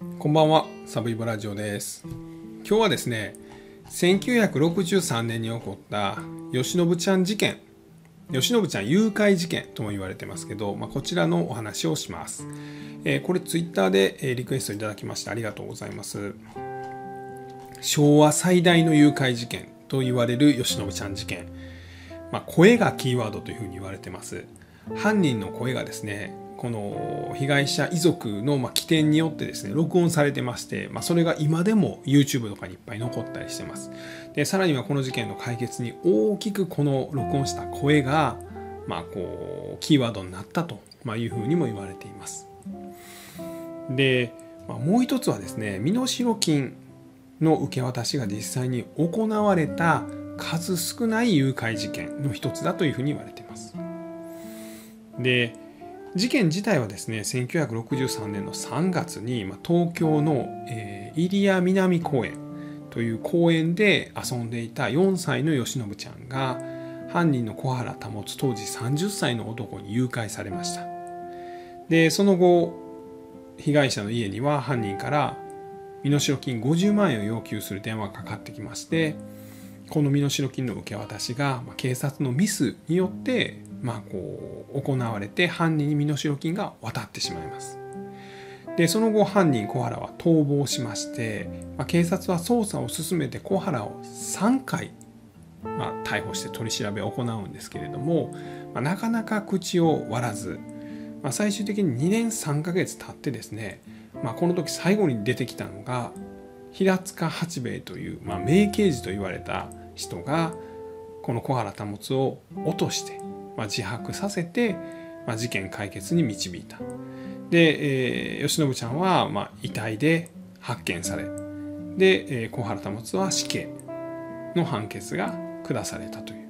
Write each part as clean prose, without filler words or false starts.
こんばんは、サブイボラジオです。今日はですね、1963年に起こった吉野部ちゃん事件、吉野部ちゃん誘拐事件とも言われてますけど、こちらのお話をします。これツイッターでリクエストいただきましてありがとうございます。昭和最大の誘拐事件と言われる吉野部ちゃん事件、声がキーワードというふうに言われてます。犯人の声がですね、この被害者遺族の起点によってですね録音されてまして、それが今でも YouTube とかにいっぱい残ったりしてます。でさらにはこの事件の解決に大きくこの録音した声がキーワードになったというふうにも言われています。で、もう一つはですね、身代金の受け渡しが実際に行われた数少ない誘拐事件の一つだというふうに言われています。で事件自体はですね、1963年の3月に東京の入谷南公園という公園で遊んでいた4歳の吉信ちゃんが犯人の小原保当時30歳の男に誘拐されました。でその後被害者の家には犯人から身代金50万円を要求する電話がかかってきまして、この身代金の受け渡しが警察のミスによって行われて犯人に身代金が渡ってしまいます。でその後犯人小原は逃亡しまして、警察は捜査を進めて小原を3回、逮捕して取り調べを行うんですけれども、なかなか口を割らず、最終的に2年3ヶ月経ってですね、この時最後に出てきたのが平塚八兵衛という、名刑事と言われた人がこの小原保を落として自白させて、事件解決に導いた。で、吉信ちゃんは、遺体で発見され、で、小原保は死刑の判決が下されたという、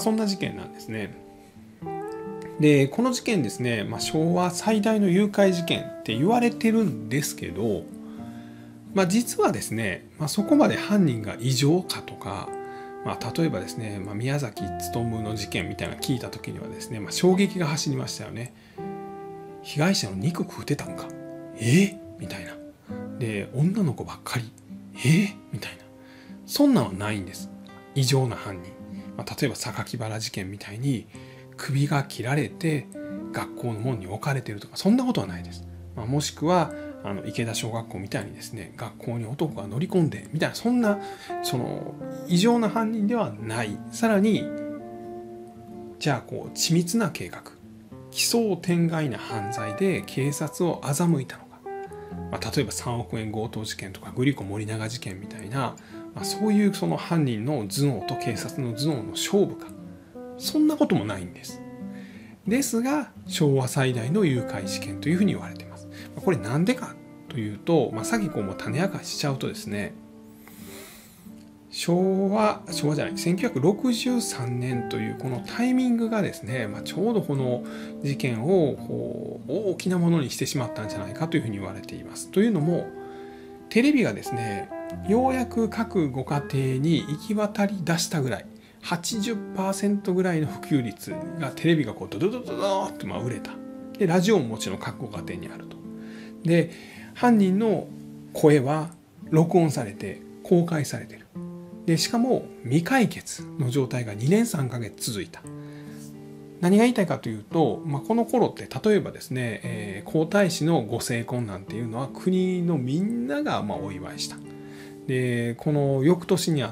そんな事件なんですね。でこの事件ですね、昭和最大の誘拐事件って言われてるんですけど、実はですね、そこまで犯人が異常かとか、例えばですね、宮崎勉の事件みたいなの聞いた時にはですね、衝撃が走りましたよね。被害者の肉食うてたんか、みたいな。で女の子ばっかり、みたいな。そんなんはないんです。異常な犯人、例えば榊原事件みたいに首が切られて学校の門に置かれているとか、そんなことはないです。もしくは池田小学校みたいにですね、学校に男が乗り込んでみたいな、そんな異常な犯人ではない。さらにじゃあ緻密な計画、奇想天外な犯罪で警察を欺いたのか、例えば3億円強盗事件とかグリコ森永事件みたいな、そういう犯人の頭脳と警察の頭脳の勝負か、そんなこともないんです。ですが昭和最大の誘拐事件というふうに言われています。これなんでかというと、先も種明かししちゃうとですね、1963年というこのタイミングがですね、ちょうどこの事件を大きなものにしてしまったんじゃないかというふうに言われています。というのも、テレビがですね、ようやく各ご家庭に行き渡り出したぐらい、80% ぐらいの普及率が、テレビがドドドドドーっと売れた。でラジオももちろん各ご家庭にあると。で犯人の声は録音されて公開されている。でしかも未解決の状態が2年3ヶ月続いた。何が言いたいかというと、この頃って例えばですね、皇太子のご成婚なんていうのは国のみんながお祝いした。でこの翌年にあった、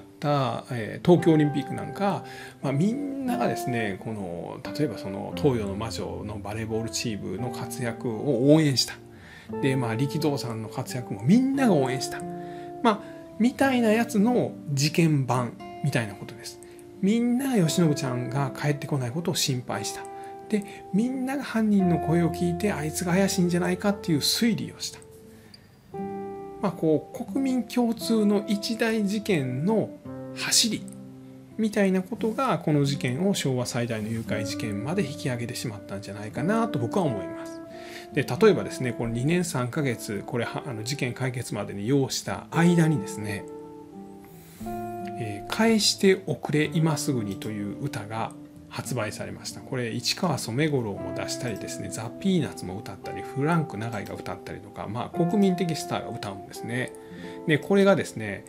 東京オリンピックなんか、みんながですね、例えば東洋の魔女のバレーボールチームの活躍を応援した。で力道さんの活躍もみんなが応援した、みたいなやつの事件版みたいなことです。みんなが吉信ちゃんが帰ってこないことを心配した。でみんなが犯人の声を聞いて、あいつが怪しいんじゃないかっていう推理をした。国民共通の一大事件の走りみたいなことが、この事件を昭和最大の誘拐事件まで引き上げてしまったんじゃないかなと僕は思います。で例えばですね、この2年3ヶ月これ事件解決までに要した間にですね、返しておくれ今すぐにという歌が発売されました。これ市川染五郎も出したりですね、ザ・ピーナッツも歌ったり、フランク永井が歌ったりとか、国民的スターが歌うんですね。でこれがですね、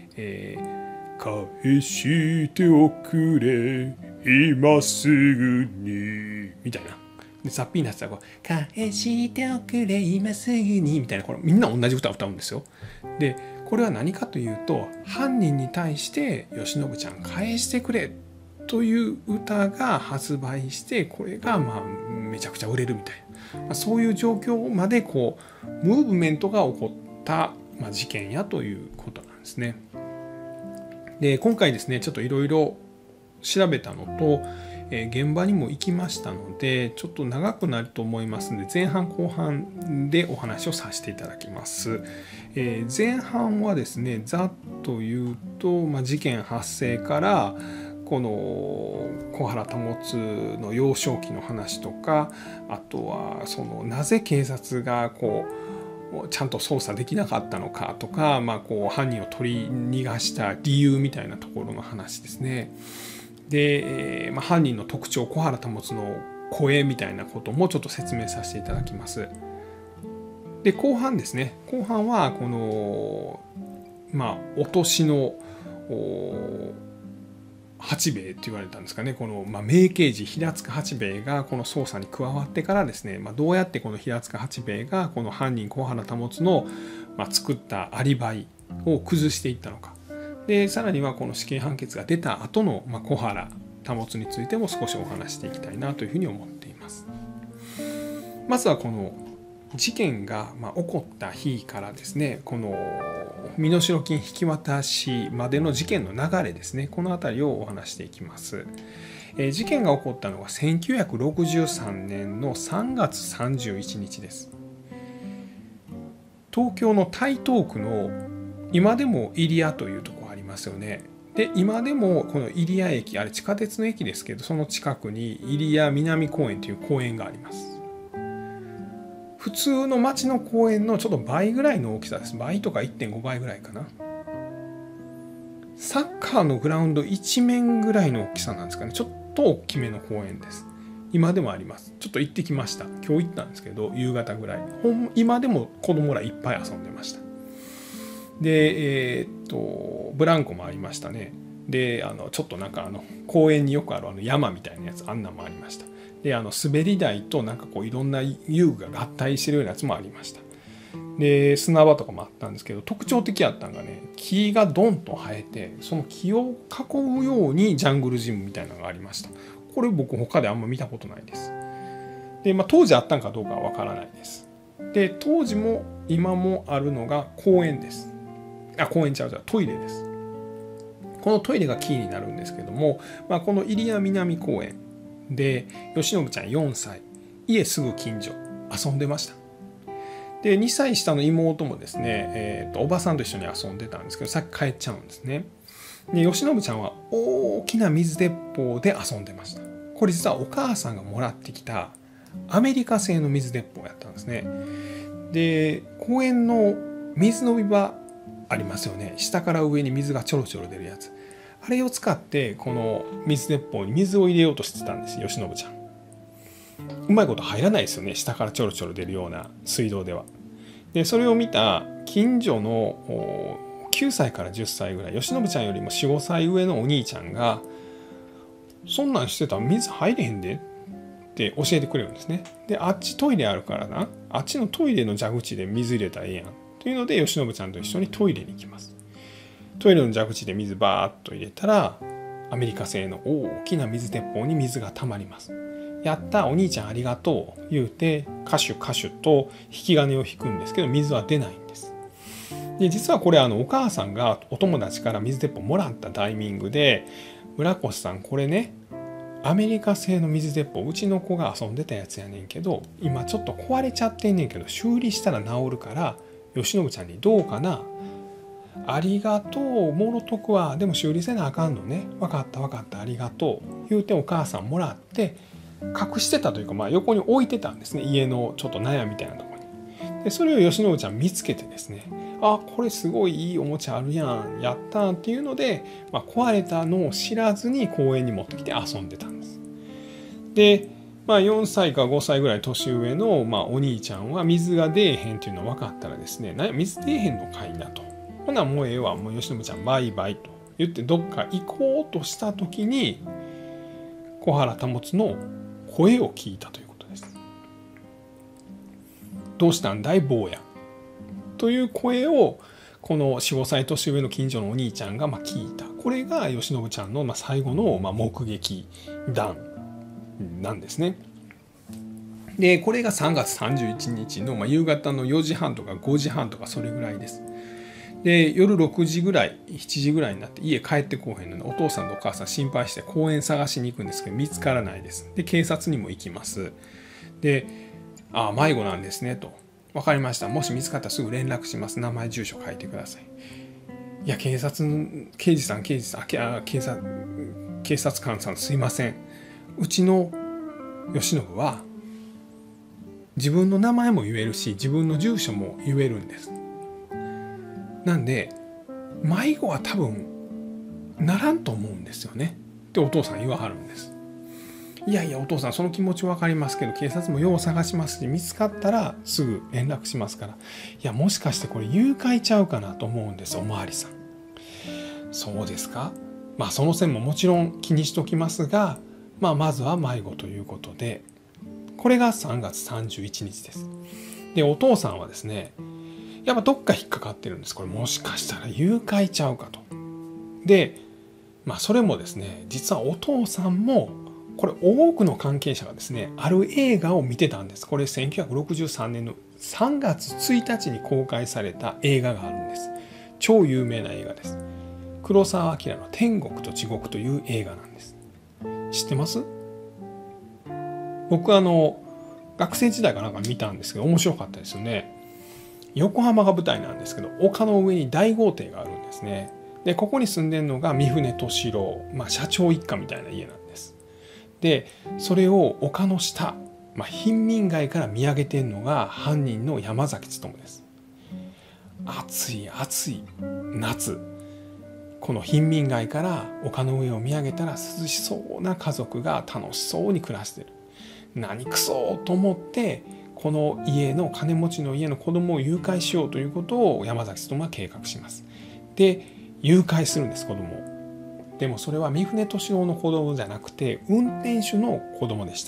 返しておくれ今すぐにみたいな。でザ・ピーナッツはこう返しておくれ今すぐにみたいな、これみんな同じ歌を歌うんですよ。でこれは何かというと、犯人に対して慶喜ちゃん返してくれという歌が発売して、これがめちゃくちゃ売れるみたいな、そういう状況までこうムーブメントが起こった事件やということなんですね。で今回ですね、ちょっといろいろ調べたのと、現場にも行きましたのでちょっと長くなると思いますので、前半後半でお話をさせていただきます。前半はですね、ざっと言うと、事件発生からこの小原保の幼少期の話とか、あとはなぜ警察がちゃんと捜査できなかったのかとか、犯人を取り逃がした理由みたいなところの話ですね。で、犯人の特徴、小原保の声みたいなこともちょっと説明させていただきます。で後半ですね、後半はこの落としの八兵衛って言われたんですかね、この名刑事平塚八兵衛がこの捜査に加わってからですね、どうやってこの平塚八兵衛がこの犯人小原保の作ったアリバイを崩していったのか、でさらにはこの死刑判決が出た後の小原保についても少しお話していきたいなというふうに思っています。まずはこの事件が起こった日からですね、この身代金引き渡しまでの事件の流れですね、この辺りをお話していきます。事件が起こったのが1963年の3月31日です。東京の台東区の今でも入谷というところありますよね。で今でもこの入谷駅、あれ地下鉄の駅ですけど、その近くに入谷南公園という公園があります。普通の町の公園のちょっと倍ぐらいの大きさです。倍とか 1.5 倍ぐらいかな。サッカーのグラウンド一面ぐらいの大きさなんですかね。ちょっと大きめの公園です。今でもあります。ちょっと行ってきました。今日行ったんですけど、夕方ぐらい。今でも子供らいっぱい遊んでました。で、ブランコもありましたね。で、ちょっと公園によくある山みたいなやつ、あんなもありました。で、滑り台といろんな遊具が合体してるようなやつもありました。で、砂場とかもあったんですけど、特徴的やったのがね、木がドンと生えて、その木を囲うようにジャングルジムみたいなのがありました。これ僕他であんま見たことないです。で、当時あったんかどうかはわからないです。で、当時も今もあるのが公園です。公園ちゃう、トイレです。このトイレがキーになるんですけども、この入谷南公園で慶喜ちゃん4歳、家すぐ近所遊んでました。で2歳下の妹もですね、おばさんと一緒に遊んでたんですけど、さっき帰っちゃうんですね。で慶喜ちゃんは大きな水鉄砲で遊んでました。これ実はお母さんがもらってきたアメリカ製の水鉄砲やったんですね。で公園の水飲み場ありますよね。下から上に水がちょろちょろ出るやつ、あれを使ってこの水鉄砲に水を入れようとしてたんです慶喜ちゃん。うまいこと入らないですよね、下からちょろちょろ出るような水道では。でそれを見た近所の9歳から10歳ぐらい、慶喜ちゃんよりも 4,5 歳上のお兄ちゃんが、そんなんしてたら水入れへんでって教えてくれるんですね。であっちトイレあるからな、あっちのトイレの蛇口で水入れたらええやんというので、慶喜ちゃんと一緒にトイレに行きます。トイレの蛇口で水バーッと入れたら、アメリカ製の大きな水鉄砲に水が溜まります。やった、お兄ちゃんありがとう言うて、カシュカシュと引き金を引くんですけど、水は出ないんです。で実はこれお母さんがお友達から水鉄砲もらったタイミングで、村越さんこれね、アメリカ製の水鉄砲、うちの子が遊んでたやつやねんけど、今ちょっと壊れちゃってんねんけど、修理したら治るから慶喜ちゃんにどうかな、ありがとう、もろとくわ、でも修理せなあかんのね、分かった分かった、ありがとう言うてお母さんもらって隠してたというか、横に置いてたんですね、家のちょっと納屋みたいなところに。でそれを慶喜ちゃん見つけてですね、あ、これすごいいいおもちゃあるやん、やったんっていうので、壊れたのを知らずに公園に持ってきて遊んでたんです。 で、4歳か5歳ぐらい年上の、お兄ちゃんは水が出えへんっていうの分かったらですね、水出えへんのかいなと。ほなもうええわ、もう慶喜ちゃんバイバイと言ってどっか行こうとした時に小原保の声を聞いたということです。どうしたんだい坊やという声をこの4、5歳年上の近所のお兄ちゃんが聞いた。これが慶喜ちゃんの最後の目撃談なんですね。でこれが3月31日の夕方の4時半とか5時半とかそれぐらいです。で夜6時ぐらい7時ぐらいになって家帰ってこうへんのでお父さんとお母さん心配して公園探しに行くんですけど見つからないです。で警察にも行きます。で迷子なんですねと。分かりました。もし見つかったらすぐ連絡します。名前住所書いてください。いや刑事さん警察官さんすいません。うちの慶喜は自分の名前も言えるし自分の住所も言えるんです。なんで迷子は多分ならんと思うんですよねってお父さん言わはるんです。いやいやお父さんその気持ち分かりますけど警察もよう探しますし見つかったらすぐ連絡しますから、いやもしかしてこれ誘拐ちゃうかなと思うんですおまわりさん。そうですか。その線ももちろん気にしときますが、まずは迷子ということでこれが3月31日です。でお父さんはですねやっぱどっか引っかかってるんです。これもしかしたら誘拐ちゃうかと。でそれもですね実はお父さんもこれ多くの関係者がですねある映画を見てたんです。これ1963年の3月1日に公開された映画があるんです。超有名な映画です。黒澤明の天国と地獄という映画なんです。知ってます？僕学生時代かなんか見たんですけど面白かったですよね。横浜が舞台なんですけど丘の上に大豪邸があるんですね。でここに住んでるのが三船敏郎、社長一家みたいな家なんです。でそれを丘の下、貧民街から見上げてるのが犯人の山崎努です。暑い夏この貧民街から丘の上を見上げたら涼しそうな家族が楽しそうに暮らしてる。何くそと思ってこの家の金持ちの家の子供を誘拐しようということを山崎努は計画します。で誘拐するんです子供を。でもそれは三船敏郎の子供じゃなくて運転手の子供でした。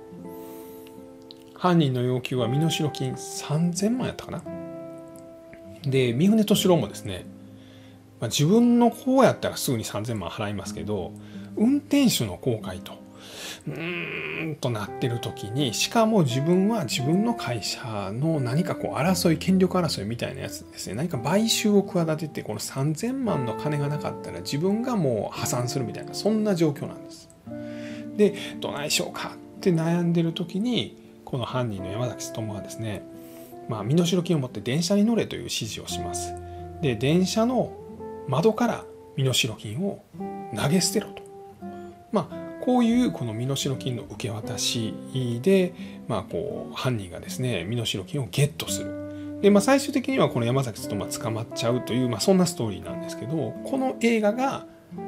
犯人の要求は身代金3000万やったかな。で三船敏郎もですね、自分の子やったらすぐに3000万払いますけど運転手の後悔となってる時にしかも自分は自分の会社の何か権力争いみたいなやつですね、何か買収を企ててこの3000万の金がなかったら自分がもう破産するみたいなそんな状況なんです。でどないしようかって悩んでる時にこの犯人の山崎努はですね、身代金を持って電車に乗れという指示をします。で電車の窓から身代金を投げ捨てろと。こういうこの身代金の受け渡しで、犯人がですね身代金をゲットする。で、最終的にはこの山崎努は捕まっちゃうという、そんなストーリーなんですけど、この映画が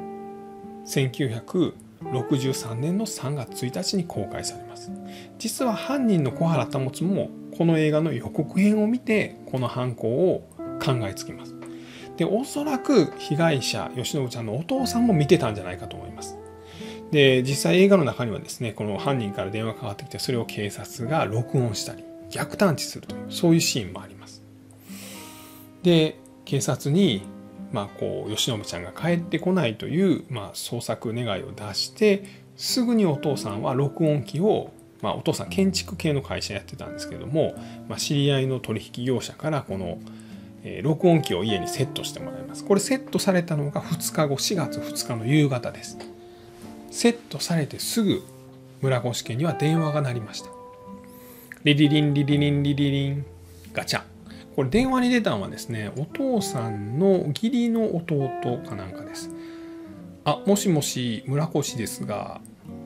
1963年の3月1日に公開されます。実は犯人の小原保もこの映画の予告編を見てこの犯行を考えつきます。でおそらく被害者慶喜ちゃんのお父さんも見てたんじゃないかと思います。で実際映画の中にはですねこの犯人から電話がかかってきてそれを警察が録音したり逆探知するというそういうシーンもあります。で警察に慶喜ちゃんが帰ってこないという、捜索願いを出してすぐにお父さんは録音機を、お父さん建築系の会社やってたんですけども、知り合いの取引業者からこの録音機を家にセットしてもらいます。これセットされたのが2日後4月2日の夕方です。セットされてすぐ村越家には電話が鳴りました。リリリンリリリンリリリンガチャ。これ電話に出たのはですねお父さんの義理の弟かなんかです。もしもし村越ですが、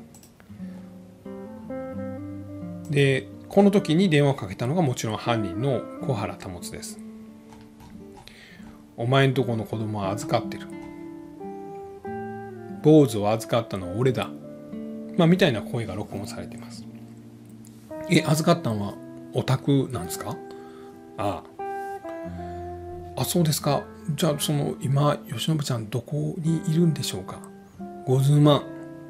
でこの時に電話をかけたのがもちろん犯人の小原保です。お前んとこの子供は預かってる。坊主を預かったのは俺だ。 みたいな声が録音されています。預かったのはお宅なんですか？そうですか。じゃあ今吉信ちゃんどこにいるんでしょうか？50万。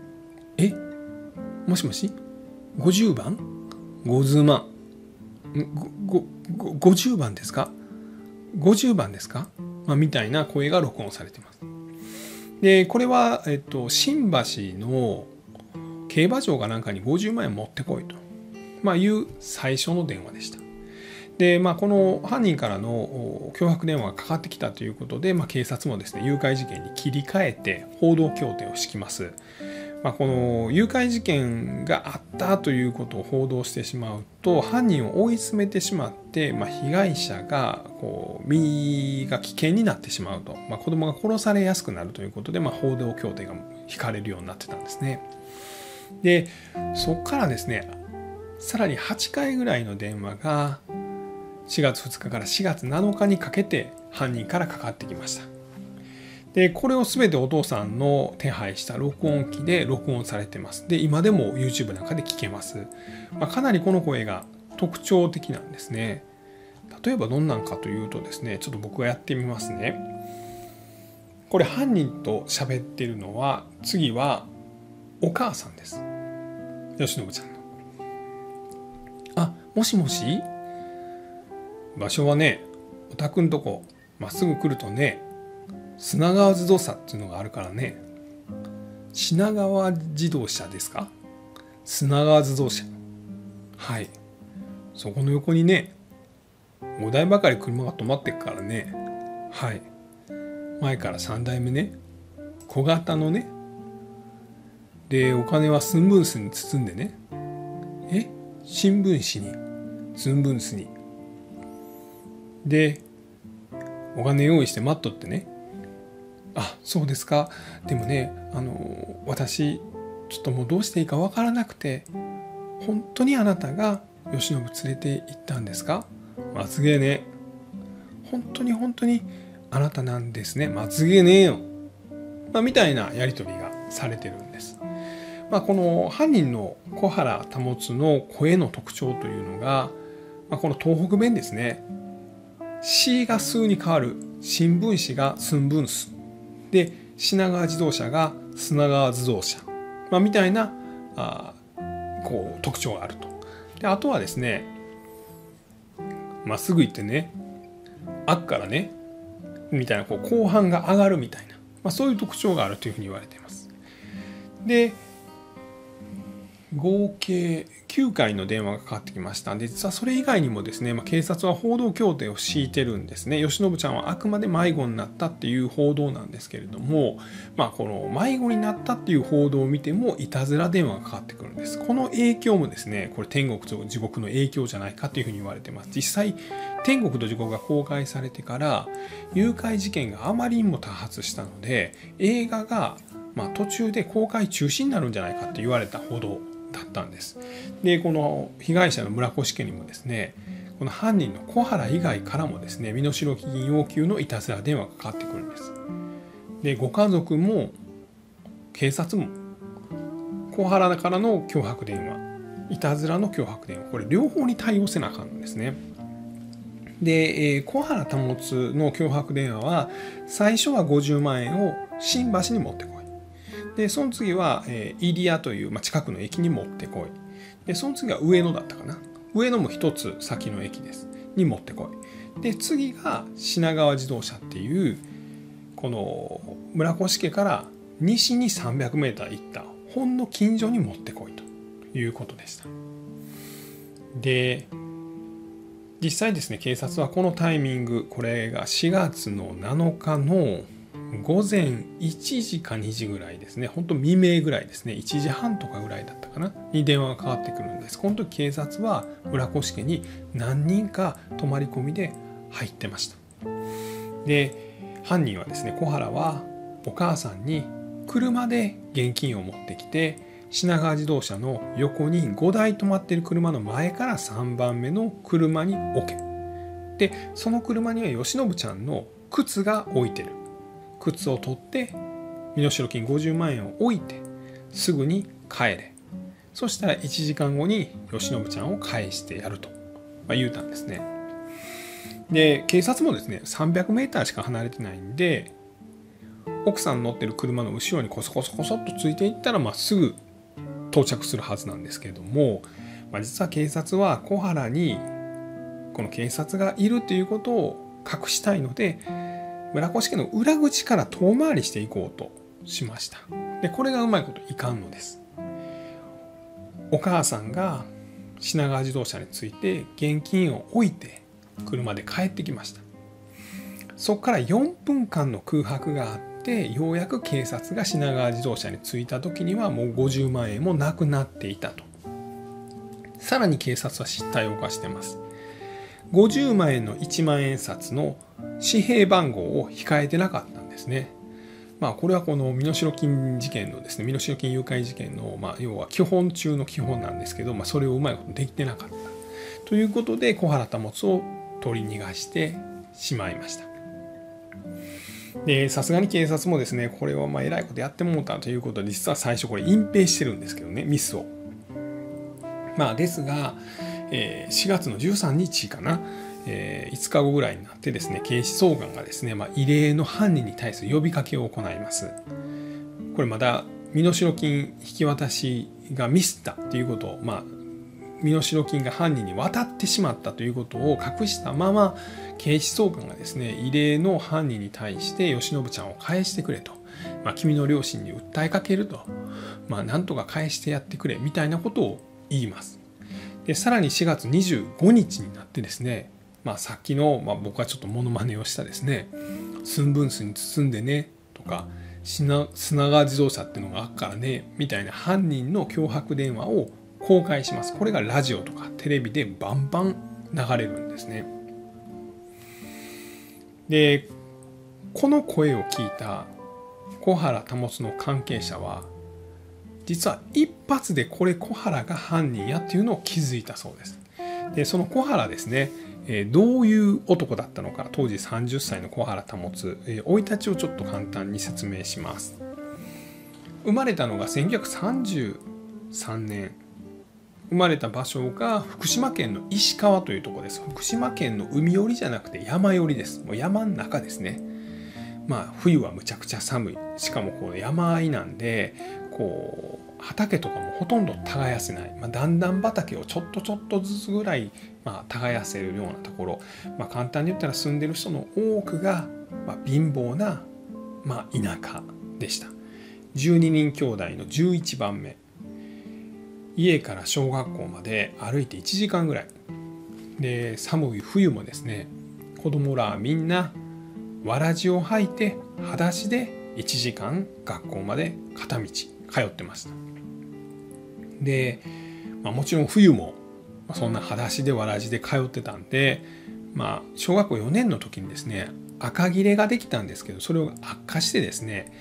もしもし50番50万50番ですか？50番ですか？みたいな声が録音されています。でこれは、新橋の競馬場かなんかに50万円持ってこいと、いう最初の電話でした。でこの犯人からの脅迫電話がかかってきたということで、警察もですね誘拐事件に切り替えて報道協定を敷きます。この誘拐事件があったということを報道してしまうと犯人を追い詰めてしまって、被害者が身が危険になってしまうと、子供が殺されやすくなるということで、報道協定が引かれるようになってたんですね。でそこからですねさらに8回ぐらいの電話が4月2日から4月7日にかけて犯人からかかってきました。でこれを全てお父さんの手配した録音機で録音されてます。で今でも YouTube なんかで聞けます。かなりこの声が特徴的なんですね。例えばどんなんかというとですね、ちょっと僕がやってみますね。これ犯人と喋ってるのは次はお母さんです。吉信ちゃんの。もしもし、場所はねお宅んとこまっすぐ来るとね砂川自動車っていうのがあるからね。品川自動車ですか？砂川自動車。はい。そこの横にね、5台ばかり車が止まってるからね。はい。前から3台目ね。小型のね。で、お金は寸分紙に包んでね。新聞紙に。寸分紙に。で、お金用意して待っとってね。そうですか。でもね私ちょっともうどうしていいかわからなくて、本当にあなたが吉信連れて行ったんですか？すげえね。本当に本当にあなたなんですね。すげえねえよ。みたいなやり取りがされてるんです。この犯人の小原保の声の特徴というのが、この東北弁ですね。しが数に変わる。新聞紙が寸分数で、品川自動車が砂川自動車、みたいな特徴があると。であとはですね、まっすぐ行ってね、あっからねみたいな後半が上がるみたいな、そういう特徴があるというふうに言われています。で合計9回の電話がかかってきました。で実はそれ以外にもですね、警察は報道協定を敷いてるんですね。吉信ちゃんはあくまで迷子になったっていう報道なんですけれども、この迷子になったっていう報道を見てもいたずら電話がかかってくるんです。この影響もですね、これ天国と地獄の影響じゃないかというふうに言われてます。実際天国と地獄が公開されてから誘拐事件があまりにも多発したので、映画が途中で公開中止になるんじゃないかって言われた報道だったんです。でこの被害者の村越家にもですね、この犯人の小原以外からもですね、身代金要求のいたずら電話がかかってくるんです。でご家族も警察も小原からの脅迫電話、いたずらの脅迫電話、これ両方に対応せなあかんんですね。で小原保の脅迫電話は最初は50万円を新橋に持ってこい。でその次は入谷という、近くの駅に持ってこい。でその次は上野だったかな。上野も一つ先の駅ですに持ってこい。で次が品川自動車っていうこの村越家から西に300メーター行ったほんの近所に持ってこいということでした。で実際ですね、警察はこのタイミング、これが4月の7日の午前1時か2時ぐらいですね、本当未明ぐらいですね、1時半とかぐらいだったかなに電話がかかってくるんです。この時警察は村越家に何人か泊まり込みで入ってました。で犯人はですね、小原はお母さんに車で現金を持ってきて、品川自動車の横に5台止まっている車の前から3番目の車に置け。でその車には吉信ちゃんの靴が置いてる。靴を取って身代金50万円を置いてすぐに帰れそしたら1時間後に慶喜ちゃんを返してやると、言うたんですね。で警察もですね300メーターしか離れてないんで、奥さん乗ってる車の後ろにコソコソコソっとついていったら、すぐ到着するはずなんですけれども、実は警察は小原にこの警察がいるということを隠したいので、村越家の裏口から遠回りしていこうとしました。でこれがうまいこといかんのです。お母さんが品川自動車に着いて現金を置いて車で帰ってきました。そこから4分間の空白があって、ようやく警察が品川自動車に着いた時にはもう50万円もなくなっていたと。さらに警察は失態を犯しています。50万円の1万円札の紙幣番号を控えてなかったんですね。これはこの身代金事件のですね、身代金誘拐事件の要は基本中の基本なんですけど、それをうまいことできてなかったということで、小原保を取り逃がしてしまいました。でさすがに警察もですね、これはえらいことやってもうたということで、実は最初これ隠蔽してるんですけどね、ミスを。ですが、4月の13日かな、5日後ぐらいになってですね、警視総監がですね、異例の犯人に対する呼びかけを行います。これまだ身代金引き渡しがミスったということを、身代金が犯人に渡ってしまったということを隠したまま、警視総監がですね、異例の犯人に対して慶喜ちゃんを返してくれと、君の両親に訴えかけると、なんとか返してやってくれみたいなことを言います。でさらに4月25日になってですね、さっきの、僕はちょっとモノマネをしたですね、寸分数に包んでねとか、品川自動車っていうのがあっからねみたいな犯人の脅迫電話を公開します。これがラジオとかテレビでバンバン流れるんですね。でこの声を聞いた小原保の関係者は、実は一発でこれ小原が犯人やっていうのを気づいたそうです。でその小原ですね、どういう男だったのか、当時30歳の小原保、生い立ちをちょっと簡単に説明します。生まれたのが1933年、生まれた場所が福島県の石川というところです。福島県の海寄りじゃなくて山寄りです。もう山の中ですね。冬はむちゃくちゃ寒い、しかもこう山あいなんで、こう畑とかもほとんど耕せない、段々畑をちょっとずつぐらい耕せるようなところ、簡単に言ったら住んでる人の多くが貧乏な田舎でした。12人兄弟の11番目、家から小学校まで歩いて1時間ぐらいで、寒い冬もですね、子供らはみんなわらじを履いて裸足で1時間学校まで片道通ってました。で、もちろん冬もそんな裸足でわらじで通ってたんで、小学校4年の時にですね、赤切れができたんですけど、それを悪化してですね、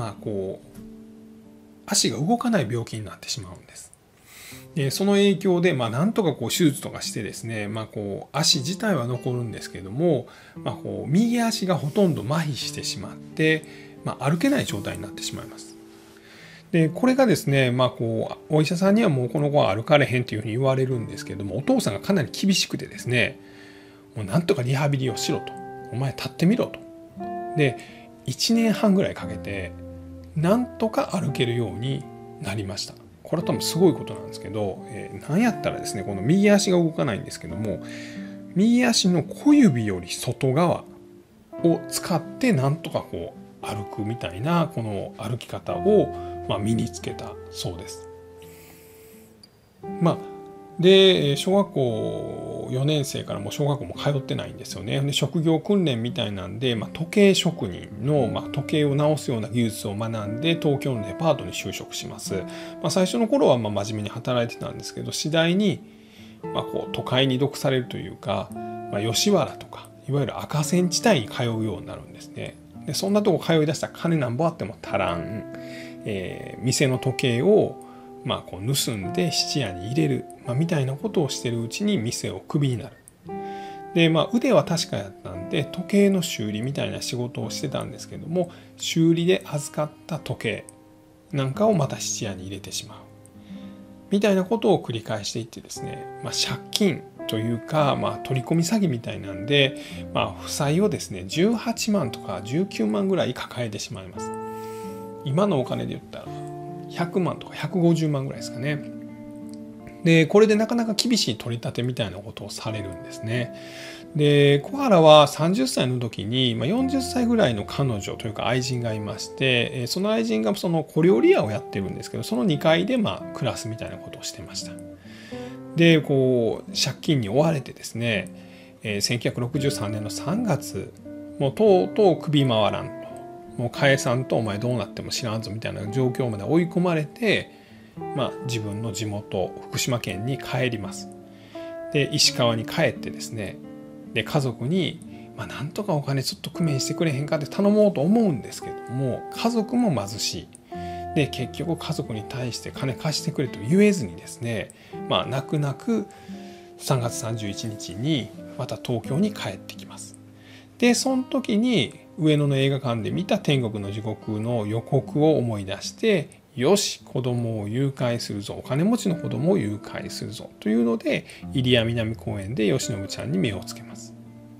足が動かない病気になってしまうんです。でその影響で、なんとか手術とかしてですね、足自体は残るんですけども、右足がほとんど麻痺してしまって、歩けない状態になってしまいます。でこれがですね、お医者さんにはもうこの子は歩かれへんというふうに言われるんですけども、お父さんがかなり厳しくてですね、もうなんとかリハビリをしろと、お前立ってみろと。で1年半ぐらいかけてなんとか歩けるようになりました。これは多分すごいことなんですけど、なんやったらですね、この右足が動かないんですけども、右足の小指より外側を使ってなんとか歩くみたいな、この歩き方を身につけたそうです。で小学校4年生からもう小学校も通ってないんですよね。で職業訓練みたいなんで、時計職人の、時計を直すような技術を学んで東京のデパートに就職します。最初の頃は真面目に働いてたんですけど、次第に、都会に毒されるというか、吉原とかいわゆる赤線地帯に通うようになるんですね。でそんなとこ通い出したら金なんぼあっても足らん、店の時計を盗んで質屋に入れる、みたいなことをしてるうちに店をクビになる。で腕は確かやったんで時計の修理みたいな仕事をしてたんですけども、修理で預かった時計なんかをまた質屋に入れてしまう。 みたいなことを繰り返していってですね、借金というか、取り込み詐欺みたいなんで、負債をですね18万とか19万ぐらい抱えてしまいます。今のお金で言ったら100万とか150万ぐらいですかね。でこれでなかなか厳しい取り立てみたいなことをされるんですね。で小原は30歳の時に40歳ぐらいの彼女というか愛人がいまして、その愛人がその小料理屋をやってるんですけど、その2階で暮らすみたいなことをしてました。で借金に追われてですね、1963年の3月もうとうとう首回らんと、もう返さんとお前どうなっても知らんぞみたいな状況まで追い込まれて、自分の地元福島県に帰ります。で石川に帰ってですね、で家族に、なんとかお金ちょっと工面してくれへんかって頼もうと思うんですけども、家族も貧しい。で結局家族に対して金貸してくれと言えずにですね、泣く泣く3月31日にまた東京に帰ってきます。でその時に上野の映画館で見た天国の地獄の予告を思い出して、よし子供を誘拐するぞ、お金持ちの子供を誘拐するぞというので入谷南公園で吉信ちゃんに目をつけます。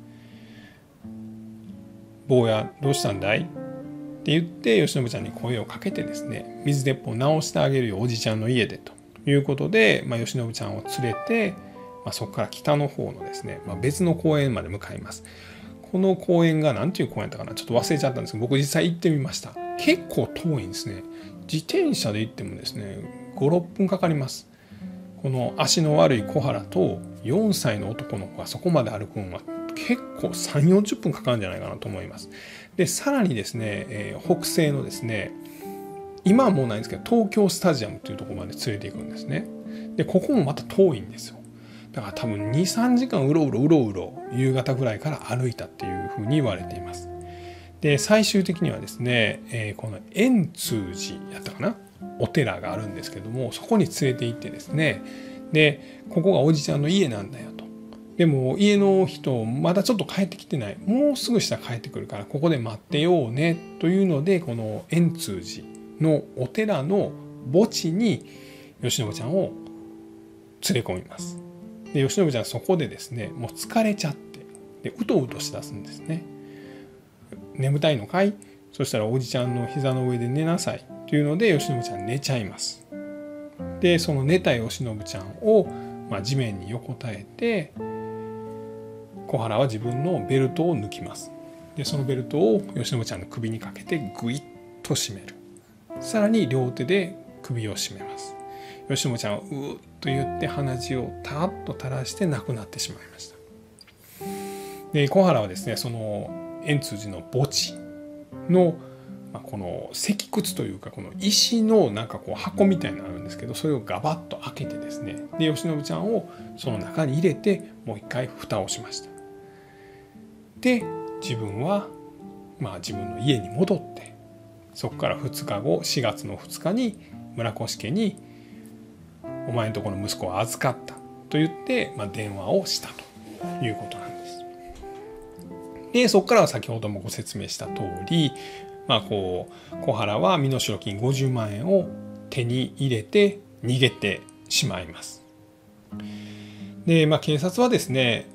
坊やどうしたんだいって言って吉信ちゃんに声をかけてですね、水鉄砲を直してあげるよおじちゃんの家でということで、吉信ちゃんを連れて、そこから北の方のですね、別の公園まで向かいます。この公園が何ていう公園だったかな、ちょっと忘れちゃったんですけど、僕実際行ってみました。結構遠いんですね。自転車で行ってもですね 5,6 分かかります。この足の悪い小原と4歳の男の子がそこまで歩くのは結構 3,40 分かかるんじゃないかなと思います。でさらにですね、北西のですね、今はもうないんですけど東京スタジアムというところまで連れていくんですね。でここもまた遠いんですよ。だから多分 2,3 時間うろうろ夕方ぐらいから歩いたっていうふうに言われています。で最終的にはですね、この円通寺やったかな、お寺があるんですけども、そこに連れて行ってですね、でここがおじちゃんの家なんだよと。でも家の人まだちょっと帰ってきてない、もうすぐしたら帰ってくるからここで待ってようねというので、この円通寺のお寺の墓地に吉信ちゃんを連れ込みます。で吉信ちゃんはそこでですねもう疲れちゃってでうとうとしだすんですね。眠たいのかい？そしたらおじちゃんの膝の上で寝なさいというので吉信ちゃん寝ちゃいます。でその寝た吉信ちゃんを、地面に横たえて小原は自分のベルトを抜きます。でそのベルトを吉信ちゃんの首にかけてグイッと締める。さらに両手で首を締めます。吉信ちゃんはうーっと言って鼻血をたっと垂らして亡くなってしまいました。で小原はですねその円通寺の墓地の、この石窟というかこの石の箱みたいなのがあるんですけど、それをガバッと開けてですね、で吉信ちゃんをその中に入れてもう一回蓋をしました。で自分は自分の家に戻って、そこから2日後4月の2日に村越家にお前のところの息子は預かったと言って、電話をしたということなんです。でそこからは先ほどもご説明した通り、小原は身代金50万円を手に入れて逃げてしまいます。で、警察はですね、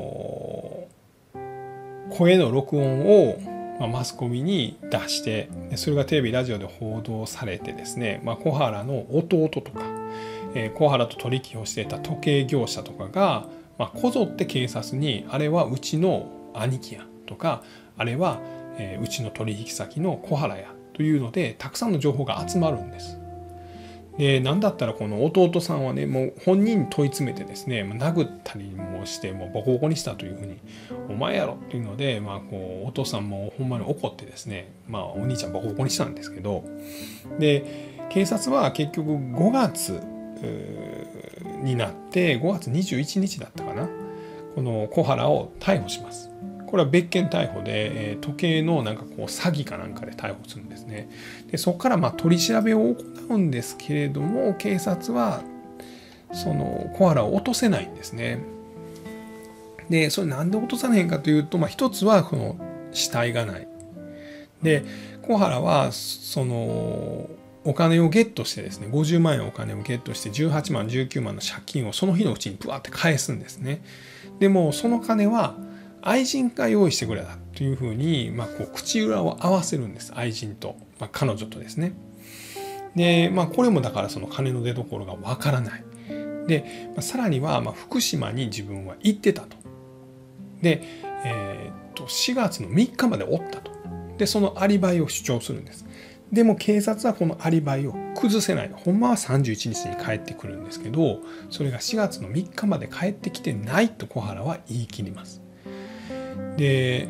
声の録音をマスコミに出して、それがテレビラジオで報道されてですね、小原の弟とか、小原と取引をしていた時計業者とかが、こぞって警察にあれはうちの兄貴やとか、あれはうちの取引先の小原やというのでたくさんの情報が集まるんです。で何だったらこの弟さんはねもう本人に問い詰めてですね殴ったりもしてもうボコボコにしたというふうにお前やろっていうので、お父さんもほんまに怒ってですね、お兄ちゃんボコボコにしたんですけど、で警察は結局5月になって5月21日だったかな、この小原を逮捕します。これは別件逮捕で、時計の詐欺かなんかで逮捕するんですね。でそこから取り調べを行うんですけれども、警察はその小原を落とせないんですね。でそれなんで落とさないかというと、一つはこの死体がない。で小原はそのお金をゲットしてですね、50万円お金をゲットして18万19万の借金をその日のうちにブワーって返すんですね。でもその金は愛人が用意してくれたというふうに、こう口裏を合わせるんです。愛人と、彼女とですね。で、これもだからその金の出所がわからない。で、さらには福島に自分は行ってたと。で、4月の3日までおったと。でそのアリバイを主張するんです。でも警察はこのアリバイを崩せない。ほんまは31日に帰ってくるんですけど、それが4月の3日まで帰ってきてないと小原は言い切ります。で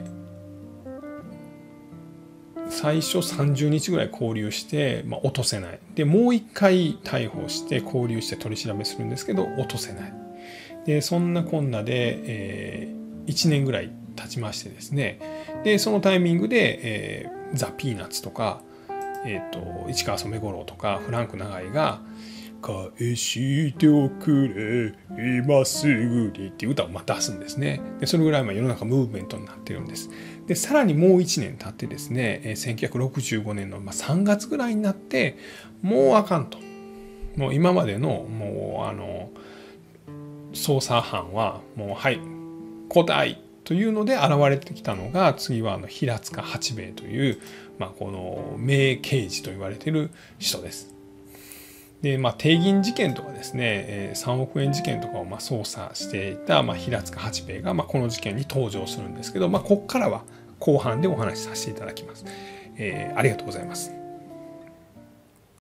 最初30日ぐらい勾留して、落とせない。でもう一回逮捕して勾留して取り調べするんですけど落とせない。でそんなこんなで、1年ぐらい経ちましてですね、でそのタイミングで、ザ・ピーナッツとか、市川染五郎とかフランク永井が「返しておくれ今すぐに」っていう歌を出すんですね。でそれぐらい世の中ムーブメントになってるんです。でさらにもう1年経ってですね、1965年の3月ぐらいになってもうあかんと。もう今までのもう捜査班はもうはい交代というので現れてきたのが、次は平塚八兵衛という、この名刑事と言われている人です。で帝銀事件とかですね、3億円事件とかを捜査していた平塚八兵衛がこの事件に登場するんですけど、ここからは後半でお話しさせていただきます。ありがとうございます。